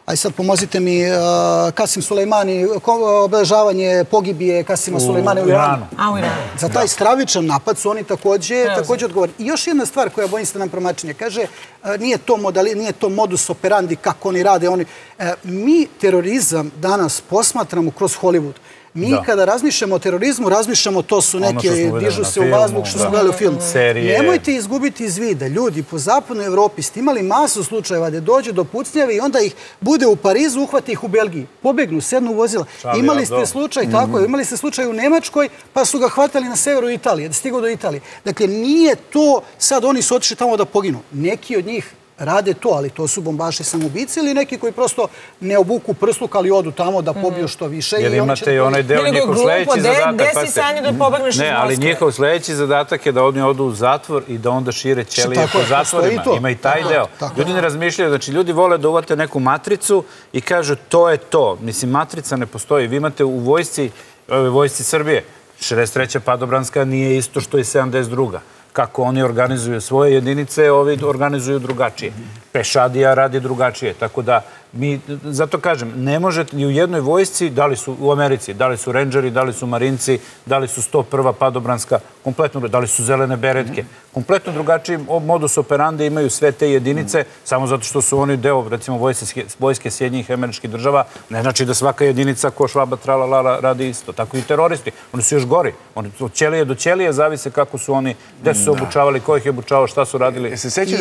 aj sad pomozite mi, Kasim Sulejmani, obeležavanje pogibije Kasima Sulejmana u Iranu. A, u Iranu. Za taj stravičan napad su oni također odgovorni. I još jedna stvar koja bojim se nam promačenje. Kaže, nije to modus operandi kako oni rade. Mi terorizam danas posmatramo kroz Hollywood. Mi kada razmišljamo o terorizmu, razmišljamo to su neke, dižu se u vazduh, što smo gledali u filmu. Nemojte izgubiti iz vida. Ljudi po zapadnoj Evropi ste imali masu slučajeva gdje dođe do pucnjave i onda ih bude u Parizu, uhvati ih u Belgiji. Pobegnu, sednu u vozila. Imali ste slučaj, tako je, imali ste slučaj u Nemačkoj, pa su ga hvatali na severu Italije, da stigao do Italije. Dakle, nije to, sad oni su otišli tamo da poginu. Neki od njih rade to, ali to su bombaši samoubice ili neki koji prosto ne obuku prsluk, ali odu tamo da pobiju što više. Jer imate i onaj deo njihov sljedeći zadatak. Gde si sanju da pobegneš iz Moskve? Ne, ali njihov sljedeći zadatak je da oni odu u zatvor i da onda šire ćelije po zatvorima. Ima i taj deo. Ljudi ne razmišljaju, znači ljudi vole da uvate neku matricu i kažu to je to. Mislim, matrica ne postoji. Vi imate u vojsci Srbije, 63. padobranska nije isto što i 72. Kako oni organizuju svoje jedinice, ovi organizuju drugačije. Pešadija radi drugačije. Tako da, zato kažem, ne možete ni u jednoj vojsci, da li su u Americi, da li su rendžeri, da li su marinci, da li su 101. padobranska, kompletno, da li su zelene beretke. Kompletno drugačiji modus operandi imaju sve te jedinice, samo zato što su oni deo, recimo, vojske Sjedinjenih Američkih Država, ne znači da svaka jedinica ko švaba tralala radi isto. Tako i teroristi. Oni su još gori. Oni od ćelije do ćelije zavise kako su oni, gde su se obučavali, ko ih je obučavao, šta su radili.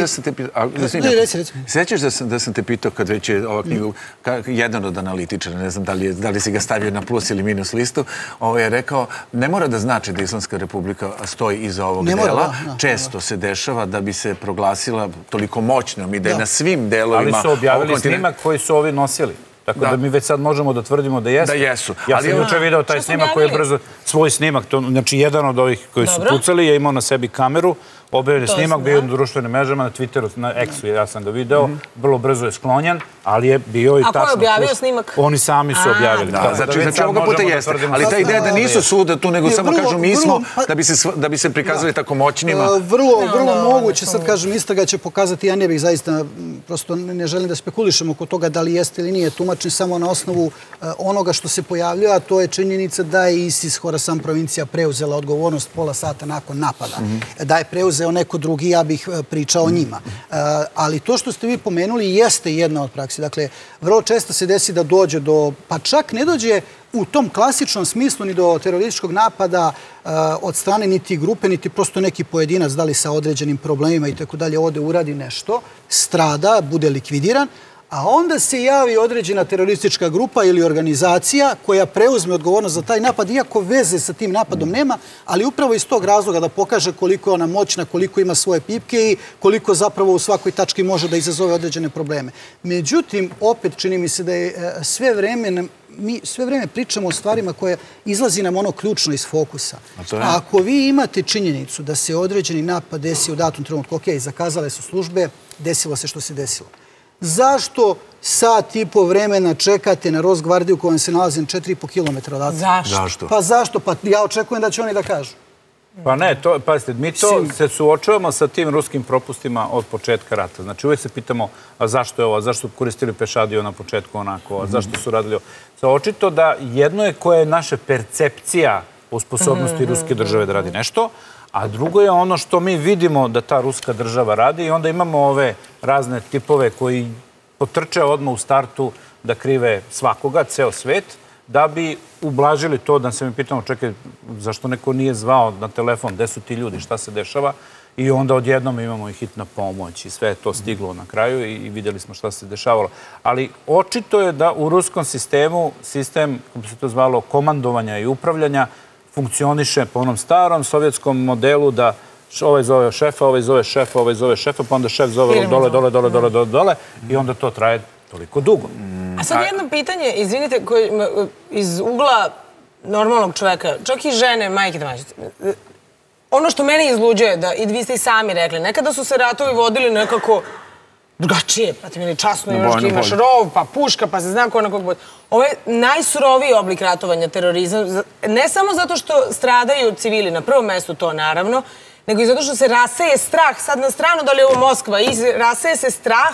Sećaš da sam te pitao kad već je ova knjiga, jedan od analitičara, ne znam da li si ga stavio na plus ili minus listu, je rekao, ne mora da znači da Islamska republika stoji iza ovog dela. Često se dešava da bi se proglasila toliko moćnom i da je na svim delovima... Ali su objavili snimak koji su ovi nosili. Tako da mi već sad možemo da tvrdimo da jesu. Da jesu. Ja sam juče video taj snimak koji je brzo, svoj snimak, znači jedan od ovih koji su pucali je imao na sebi kameru, objavljen snimak, bio na društvenim mrežama, na Twitteru, na X-u, ja sam ga video, vrlo brzo je sklonjen, ali je bio i tačno... A ko je objavio snimak? Oni sami su objavili. Znači ovoga puta jeste. Ali ta ideja da nisu svuda tu, nego samo kažu mi smo, da bi se prikazali tako moćnima. Vrlo moguće, sad kažem, istraga će pokazati, ja ne bih zaista, prosto ne želim da spekulišem oko toga da li jeste ili nije, tumačim samo na osnovu onoga što se pojavljuje, a to je činjenica da je ISIS, Horasan provincija, preuzela odgovornost pola sata nakon napada. Da je preuzeo neko drugi, ja bih pričao o njima. Ali to što ste vi pomenuli jeste jedna od praksi. Dakle, vrlo često se desi da dođe do, pa čak ne dođe u tom klasičnom smislu ni do terorističkog napada od strane niti grupe, niti prosto neki pojedinac, da li sa određenim problemima i tako dalje, ode uradi nešto, strada, bude likvidiran, a onda se javi određena teroristička grupa ili organizacija koja preuzme odgovornost za taj napad, iako veze sa tim napadom nema, ali upravo iz tog razloga da pokaže koliko je ona moćna, koliko ima svoje pipke i koliko zapravo u svakoj tački može da izazove određene probleme. Međutim, opet čini mi se da je mi sve vreme pričamo o stvarima koje izlazi nam ono ključno iz fokusa. Ako vi imate činjenicu da se određeni napad desi u datom trenutku, ok, zakazale su službe, desilo se što se desilo. Zašto sat i po vremena čekate na Rosgvardiju u kojem se nalazi na 4,5 km odatle? Zašto? Pa zašto? Pa ja očekujem da će oni da kažu. Pa ne, pazite, mi to se suočavamo sa tim ruskim propustima od početka rata. Znači, uvijek se pitamo, a zašto je ovo, zašto su koristili pešadiju na početku onako, a zašto su radili ovo. Očito da jedno je koja je naša percepcija u sposobnosti ruske države da radi nešto, a drugo je ono što mi vidimo da ta ruska država radi i onda imamo ove razne tipove koji potrče odmah u startu da krive svakoga, ceo svet, da bi ublažili to da se mi pitamo, čekaj, zašto neko nije zvao na telefon, gde su ti ljudi, šta se dešava, i onda odjednom imamo i hitna pomoć i sve je to stiglo na kraju i vidjeli smo šta se dešavalo. Ali očito je da u ruskom sistemu, sistem, kako bi se to zvalo, komandovanja i upravljanja, funkcioniše po onom starom sovjetskom modelu da ovaj zove šefa, ovaj zove šefa, ovaj zove šefa, pa onda šef zove dole i onda to traje toliko dugo. A sad jedno pitanje, izvinite, iz ugla normalnog čoveka, čak i žene, majke domaćice, ono što mene izluđuje, i vi ste i sami rekli, nekada su se ratovi vodili nekako drugačije, pratim ili časno, imaš rov, pa puška, pa se zna ko na kog bude. Ovo je najsuroviji oblik ratovanja, terorizam, ne samo zato što stradaju civili, na prvom mestu to naravno, nego i zato što se raseje strah, sad na stranu da li je ovo Moskva, raseje se strah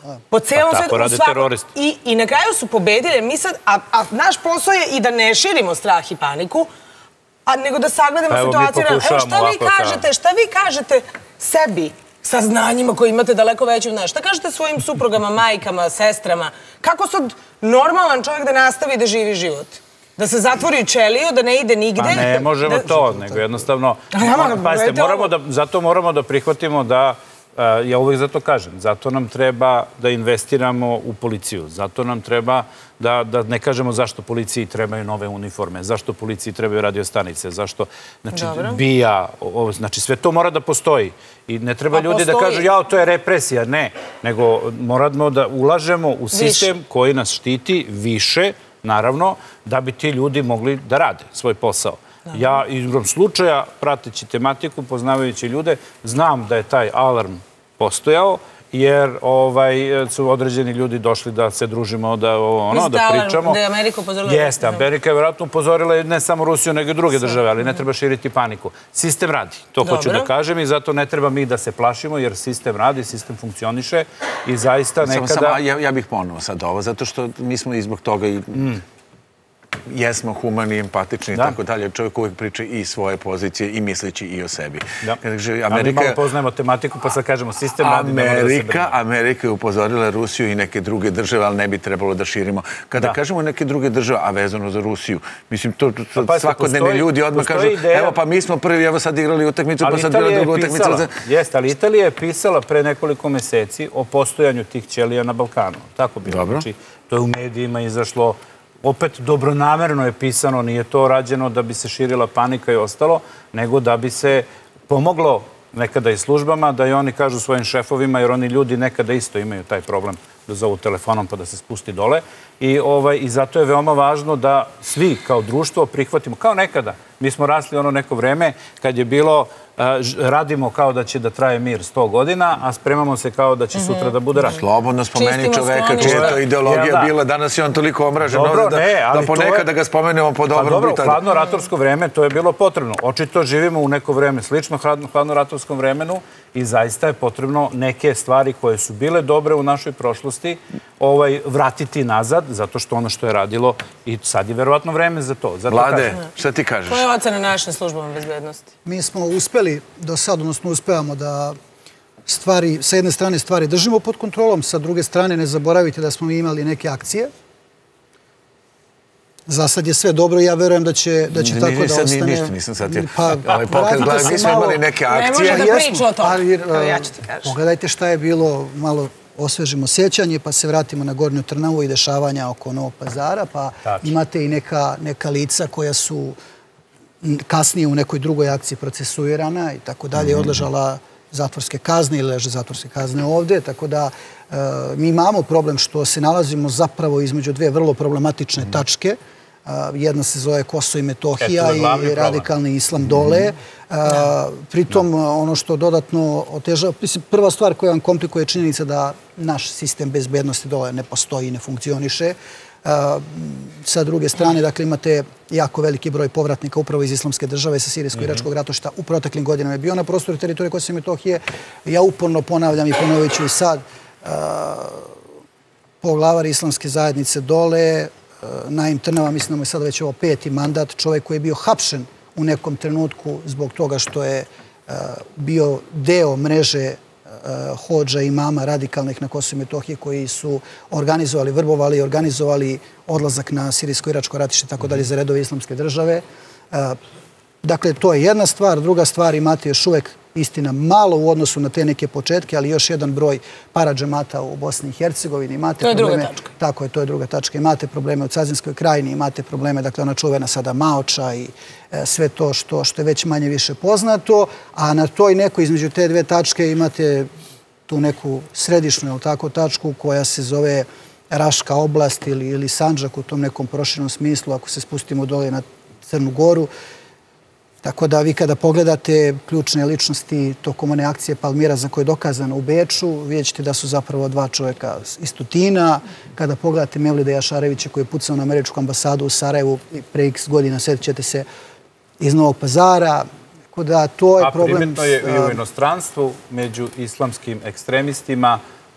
Po celom tako rade teroristi. I na kraju su pobedili. Mi sad, a naš posao je i da ne širimo strah i paniku, nego da sagledamo situaciju. Evo šta vi kažete sebi sa znanjima koje imate daleko veće od nas? Šta kažete svojim suprugama, majkama, sestrama? Kako sad normalan čovjek da nastavi da živi život? Da se zatvori u ćeliju, da ne ide nigde? Pa ne možemo to, nego jednostavno... Pazite, zato moramo da prihvatimo da, ja uvijek zato kažem, zato nam treba da investiramo u policiju, zato nam treba da ne kažemo zašto policiji trebaju nove uniforme, zašto policiji trebaju radiostanice, zašto, znači, bija, znači, sve to mora da postoji. I ne treba ljudi da kažu, jao, to je represija, ne, nego moramo da ulažemo u sistem koji nas štiti više, naravno, da bi ti ljudi mogli da rade svoj posao. Ja, izbrom slučaja, prateći tematiku, poznavajući ljude, znam da je taj alarm postojao, jer su određeni ljudi došli da se družimo, da pričamo. Da je Amerika upozorila? Jeste, Amerika je vjerojatno upozorila ne samo Rusiju, nego i druge države, ali ne treba širiti paniku. Sistem radi, to hoću da kažem, i zato ne treba mi da se plašimo, jer sistem radi, sistem funkcioniše i zaista nekada... Ja bih ponovo sad ovo, zato što mi smo i zbog toga i... jesmo humani, empatični i tako dalje. Čovjek uvijek priča i svoje pozicije i misleći i o sebi. Ali malo poznajemo tematiku, pa sad kažemo sistem radi. Amerika je upozorila Rusiju i neke druge države, ali ne bi trebalo da širimo. Kada kažemo neke druge države, a vezano za Rusiju, mislim, to svakodnevni ljudi odmah kažu, evo pa mi smo prvi, evo sad igrali utakmicu, pa sad bila druga utakmica. Jeste, ali Italija je pisala pre nekoliko meseci o postojanju tih ćelija na Balkanu. Tako bilo. Znači, to je u medijima izašlo. Opet, dobronamerno je pisano, nije to rađeno da bi se širila panika i ostalo, nego da bi se pomoglo nekada i službama, da i oni kažu svojim šefovima, jer oni ljudi nekada isto imaju taj problem da zovu telefonom pa da se spusti dole. I zato je veoma važno da svi kao društvo prihvatimo, kao nekada. Mi smo rasli ono neko vreme kad je bilo radimo kao da će da traje mir 100 godina, a spremamo se kao da će sutra da bude rat. Slobodno spomeni čoveka čija je to ideologija bila. Danas je on toliko omražen da ponekad da ga spomenemo po dobrom bitanju. Pa dobro, hladno-ratovsko vreme, to je bilo potrebno. Očito živimo u neko vreme slično hladno-ratovskom vremenu i zaista je potrebno neke stvari koje su bile dobre u našoj prošlosti vratiti nazad, zato što ono što je radilo i sad je verovatno vreme za to. Vlade, šta ti kažeš? Koja je ocena našim službama bezbednosti? Mi smo uspeli do sad, odnosno uspevamo da stvari, sa jedne strane stvari držimo pod kontrolom, sa druge strane ne zaboravite da smo mi imali neke akcije. Za sad je sve dobro i ja verujem da će tako da ostane. Ništa nisam sad je. Mi smo imali neke akcije. Ne može da priča o tome. Ja ću ti kažem. Pogledajte šta je bilo, malo osvežimo sjećanje, pa se vratimo na Gornju Trnavu i dešavanja oko Novog Pazara, pa imate i neka lica koja su kasnije u nekoj drugoj akciji procesuirana i tako dalje, odležala zatvorske kazne ili leže zatvorske kazne ovdje, tako da mi imamo problem što se nalazimo zapravo između dve vrlo problematične tačke. Jedna se zove Kosovo i Metohija i radikalni islam dole. Pritom ono što dodatno otežava, prva stvar koja vam komplikuje je činjenica da naš sistem bezbednosti dole ne postoji i ne funkcioniše. Sa druge strane, dakle, imate jako veliki broj povratnika upravo iz islamske države sa sirijsko-iračkog ratošta u proteklim godinama je bio na prostoru teritorije Kosova i Metohije. Ja uporno ponavljam i ponovit ću i sad, poglavar islamske zajednice dole, Naim Trnava, mislim da mu je sad već ovo 5. mandat, čovjek koji je bio hapšen u nekom trenutku zbog toga što je bio deo mreže hodža i imama radikalnih na Kosovu i Metohiji koji su organizovali, vrbovali i organizovali odlazak na sirijsko-iračko ratište tako dalje za redove islamske države. Dakle, to je jedna stvar. Druga stvar, imate još uvek istina malo u odnosu na te neke početke, ali još jedan broj paradžemata u Bosni i Hercegovini. To je druga tačka. Tako je, to je druga tačka. Imate probleme u Cazinskoj krajini, imate probleme, dakle, ona čuvena sada Maoča i sve to što je već manje više poznato, a na toj nekoj između te dve tačke imate tu neku središnju tačku koja se zove Raška oblast ili Sandžak u tom nekom proširenom smislu, ako se spustimo dole na Crnu Goru. Tako da vi kada pogledate ključne ličnosti tokom one akcije Palmira za koje je dokazano u Beču, vidjet ćete da su zapravo dva čovjeka iz Tutina. Kada pogledate Mevlida Jašarevića koji je pucao na američku ambasadu u Sarajevu pre x godina, sjetit ćete se iz Novog Pazara. A primetno je i u inostranstvu među islamskim ekstremistima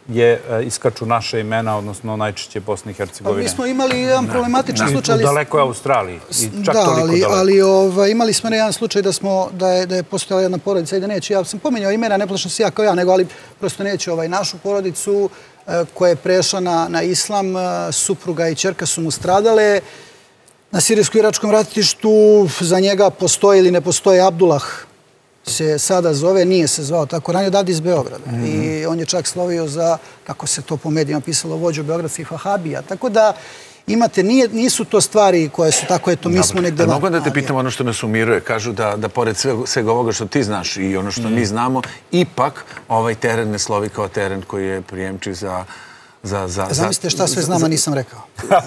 iskaču naše imena, odnosno najčešće Bosne i Hercegovine. Mi smo imali jedan problematičan slučaj. U dalekoj Australiji. Da, ali imali smo jedan slučaj da je postojala jedna porodica i da neće, ja sam pominjao imena, ne plašam se ja kao ja, nego ali prosto neće našu porodicu koja je prešla na islam, supruga i ćerka su mu stradale. Na sirijsko-iračkom ratištu za njega postoji ili ne postoji Abdullah se sada zove, nije se zvao tako ranije, odavde iz Beograda. I on je čak slovio za, kako se to po medijima pisalo, vođu beogradskih vahabija. Tako da imate, nisu to stvari koje su tako, eto, mi smo negde... Mogu da te pitam ono što nas umiruje. Kažu da pored svega ovoga što ti znaš i ono što mi znamo, ipak ovaj teren ne slovi kao teren koji je prijemčiv za... Zamislite šta sve znam, a nisam rekao.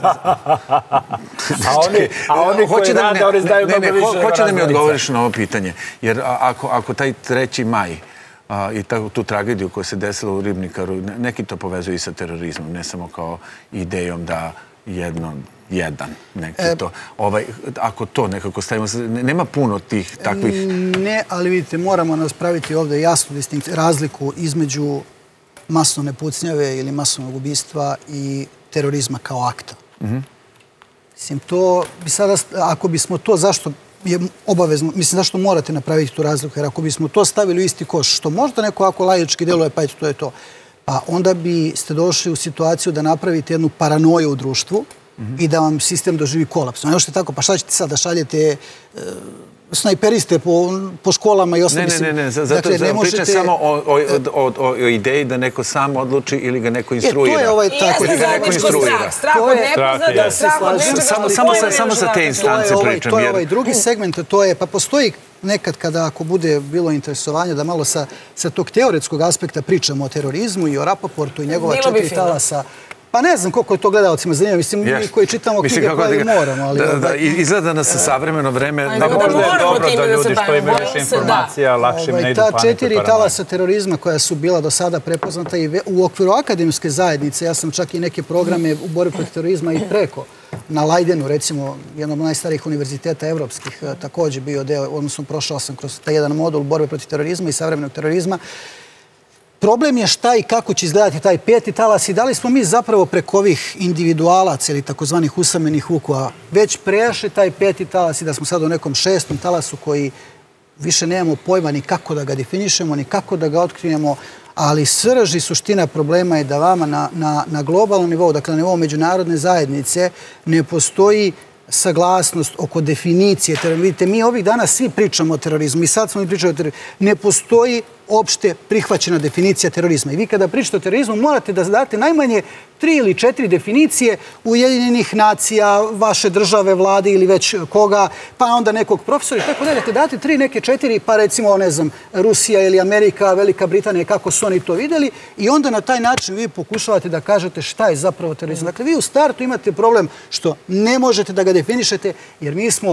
A oni koji rade, oni znaju mnogo više. Hoće da mi odgovoriš na ovo pitanje. Jer ako taj 3. maj i tu tragediju koja se desila u Ribnikaru, neki to povezuju i sa terorizmom, ne samo kao idejom da jedan, neki to. Ako to nekako stavimo, nema puno tih takvih... Ne, ali vidite, moramo naspraviti ovdje jasnu razliku između masovne pucnjave ili masovnog ubistva i terorizma kao akta. Mislim, to bi sada, ako bismo to, zašto je obavezno, mislim, zašto morate napraviti tu razliku, jer ako bismo to stavili u isti koš, što možda neko ako laički deluje, pa eto, to je to, pa onda biste došli u situaciju da napravite jednu paranoju u društvu i da vam sistem doživi kolaps. No, još je tako, pa šta ćete sad da šaljete snajperiste po školama i ostalo. Ne, zato pričam samo o ideji da neko sam odluči ili ga neko instruira. To je ovaj tako. Jeste zajedničko strah. Strah od nepoznatog, strah od nečega. Samo sa te instance pričam. To je ovaj drugi segment, to je, pa postoji nekad kada ako bude bilo interesovanje da malo sa tog teoretskog aspekta pričamo o terorizmu i o Rapoportu i njegova 4 talasa. Pa ne znam koliko je to gledalcima zanimljivo. Mislim, mi koji čitamo knjige pravi moramo. Izgleda nas sa savremeno vreme... Da možda je dobro da ljudi što imaju više informacija, lakše mi ne idu panika. Ta 4 talasa terorizma koja su bila do sada prepoznata i u okviru akademske zajednice, ja sam čak i neke programe u borbi protiv terorizma i preko na Leidenu, recimo, jednom od najstarijih univerziteta evropskih, također bio deo, odnosno prošao sam kroz taj jedan modul borbe protiv terorizma i savremenog terorizma. Problem je šta i kako će izgledati taj 5. talas i da li smo mi zapravo preko ovih individualaca ili takozvanih usamljenih vukova već prešli taj 5. talas i da smo sad u nekom 6. talasu koji više nemamo pojma ni kako da ga definišemo, ni kako da ga otkrijemo, ali srž i suština problema je da vama na globalnom nivou, dakle na nivou međunarodne zajednice, ne postoji saglasnost oko definicije terorizma. Vidite, mi ovih dana svi pričamo o terorizmu i sad smo i pričali o terorizmu. Ne postoji opšte prihvaćena definicija terorizma. I vi kada pričate o terorizmu morate da date najmanje 3 ili 4 definicije Ujedinjenih nacija, vaše države, vlade ili već koga, pa onda nekog profesora i tako dalje. Te date 3, neke 4, pa recimo, ne znam, Rusija ili Amerika, Velika Britanija, kako su oni to vidjeli i onda na taj način vi pokušavate da kažete šta je zapravo terorizam. Dakle, vi u startu imate problem što ne možete da ga definišete jer mi smo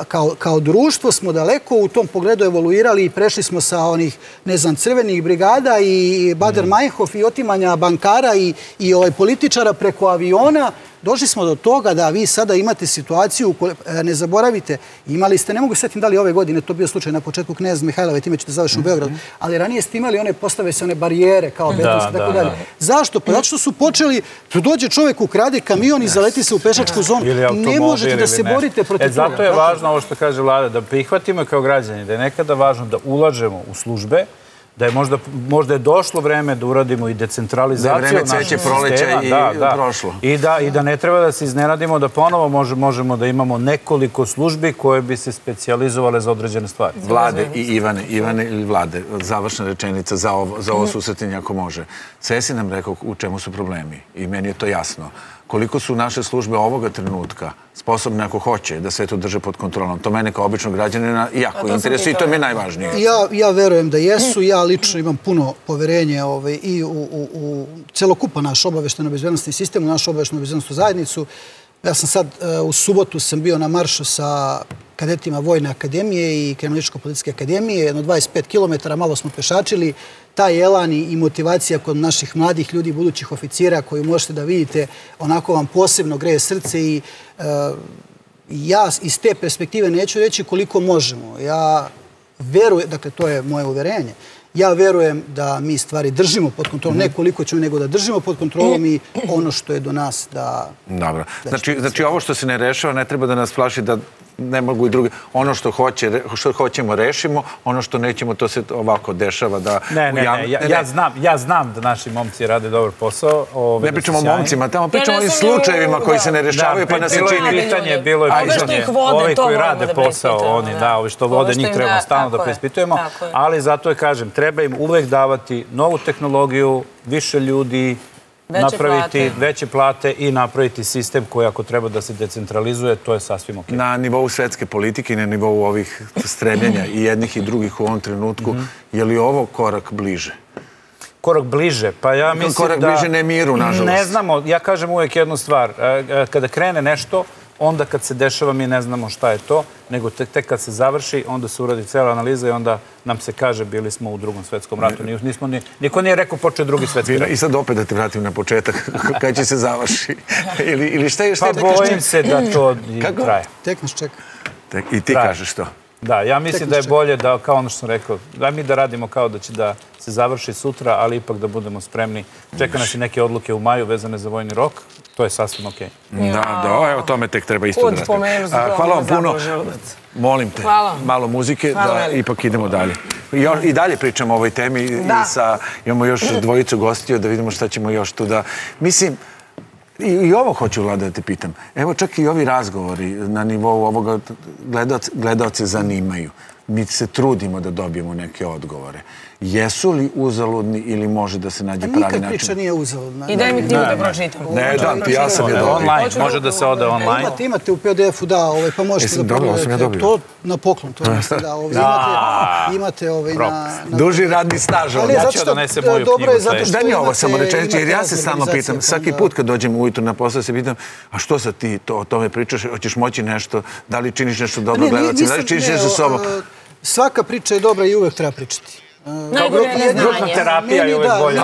kao društvo smo daleko u tom pogledu evoluirali i prešli smo sa onih, ne znam, crvenih brigada i Bader-Meinhof i otimanja bankara i političara preko aviona. Došli smo do toga da vi sada imate situaciju, ne zaboravite, imali ste, ne mogu sjetiti da li ove godine, to bio slučaj na početku Knez Mihajlova, time ćete završiti u Beogradu, ali ranije ste imali postave se one barijere kao betonske i tako dalje. Zašto? Pa zato što su počeli, tu dođe čovjek, ukrade kamion i zaleti se u pešačku zonu. Ne možete da se borite protiv toga. Zato je važno ovo što kaže Vlada, da prihvatimo kao građani, da je nekada važno da ulažemo u službe, da je možda je došlo vreme da uradimo i decentralizaciju našeg sistema. Vreme cveće proleća i prošlo. I da ne treba da se iznenadimo da ponovo možemo da imamo nekoliko službi koje bi se specijalizovale za određene stvari. Vlade i Ivane ili Vlade, završna rečenica za ovo susretenje ako može. Cesi nam rekao u čemu su problemi i meni je to jasno. Koliko su naše službe ovoga trenutka sposobne ako hoće da sve to drže pod kontrolom. To mene kao običnog građanina jako interesuje i to je mi najvažnije. Ja verujem da jesu. Ja lično imam puno poverenje i u celokupan naš obavešteno-bezbednostni sistem, u našu obavešteno-bezbednostnu zajednicu. Ja sam sad, u subotu sam bio na maršu sa kadetima Vojne akademije i Kriminalističko-policijske akademije, jedno 25 km, malo smo pešačili. Taj elan i motivacija kod naših mladih ljudi, budućih oficira koju možete da vidite, onako vam posebno greje srce i ja iz te perspektive neću reći koliko možemo. Ja verujem, dakle to je moje uverenje, Ja verujem da mi stvari držimo pod kontrolom, ne koliko ćemo, nego da držimo pod kontrolom i ono što je do nas da... Dobro. Znači, ovo što se ne rešava ne treba da nas plaši da ne mogu i drugi. Ono što hoćemo rešimo, ono što nećemo, to se ovako dešava da... Ja znam da naši momci rade dobar posao. Ne pričamo o momcima, tamo pričamo o ovim slučajevima koji se ne rešavaju, pa nas se čini... Bilo je pitanje, ovi koji rade posao, oni, ovi što vode, njih treba stalno da preispitujemo, ali zato je, kažem, treba im uvek davati novu tehnologiju, više ljudi, napraviti veće plate i napraviti sistem koji ako treba da se decentralizuje, to je sasvim ok. Na nivou svetske politike i na nivou ovih stremljenja i jednih i drugih u ovom trenutku, je li ovo korak bliže? Korak bliže? Pa ja mislim da... Korak bliže ne miru, nažalost. Ne znamo, ja kažem uvek jednu stvar. Kada krene nešto, onda kad se dešava mi ne znamo šta je to, nego tek kad se završi, onda se uradi cela analiza i onda nam se kaže bili smo u Drugom svetskom ratu. Niko nije rekao počeo Drugi svetski rat. I sad opet da te vratim na početak, kada će se završi. Ili šta je... Pa bojim se da to traje. Tek nas čeka. I ti kažeš to. Da, ja mislim da je bolje da, kao ono što sam rekao, da mi da radimo kao da će da se završi sutra, ali ipak da budemo spremni. Čeka nas i neke odluke u maju vezane za vojni rok. To je sasvim okej. Da, o tome tek treba isto da raspravimo. Hvala vam puno. Molim te, malo muzike, da ipak idemo dalje. I dalje pričamo o ovoj temi. Imamo još dvojicu gostiju da vidimo šta ćemo još tu da... Mislim, i ovo hoću, Vlada, da te pitam. Evo čak i ovi razgovori na nivou ovoga gledalce zanimaju. Mi se trudimo da dobijemo neke odgovore. Jesu li uzaludni ili može da se nađe pravi način? Nikad priča nije uzaludna. I daj mi knjigu da pročitam. Ne, dam ti, ja sam je dobio. Online, može da se ode online. Imate u PDF-u, da, pa možete da pogledate. To na poklon, to jeste, da. Imate na... Duži radni staž. Ja ću donese moju knjigu. Daj mi ovo samo rečenicu, jer ja se stalno pitam, svaki put kad dođem ujutru na posao se pitam, a što sad ti o tome pričaš, hoćeš moći nešto, da li činiš nešto dobro gledalcima, da li činiš nešto sobom? Svaka priča je dobra i uvek treba pričati. Grupna terapija je uvek bolja.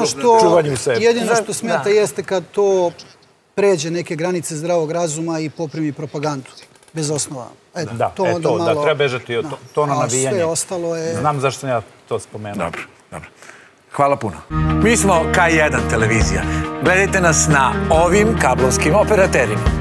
Jedino što smeta jeste kad to pređe neke granice zdravog razuma i poprimi propagandu. Bez osnova. Da, treba bežati od tono navijanja. Sve ostalo je... Znam zašto sam ja to spomenuo. Dobro. Hvala puno. Mi smo K1 televizija. Gledajte nas na ovim kablovskim operaterima.